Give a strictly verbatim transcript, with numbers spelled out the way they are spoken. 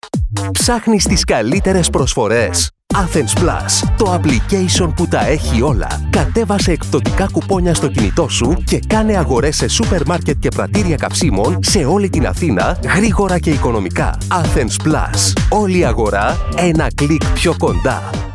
Ψάχνεις τις καλύτερες προσφορές? Athens Plus, το application που τα έχει όλα. Κατέβασε εκπτωτικά κουπόνια στο κινητό σου και κάνε αγορές σε σούπερ μάρκετ και πρατήρια καυσίμων σε όλη την Αθήνα, γρήγορα και οικονομικά. Athens Plus. Όλη η αγορά ένα κλικ πιο κοντά.